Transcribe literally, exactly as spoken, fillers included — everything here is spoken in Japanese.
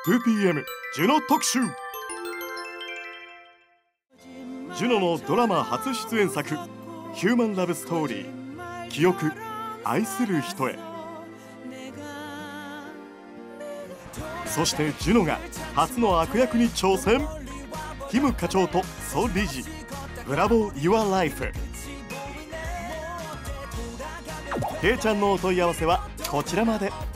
ツーピーエム ジュノ特集。ジュノのドラマ初出演作ヒューマンラブストーリー、記憶愛する人へ。そしてジュノが初の悪役に挑戦。キム課長とソ理事、ブラボーユアライフ。ケイちゃんのお問い合わせはこちらまで。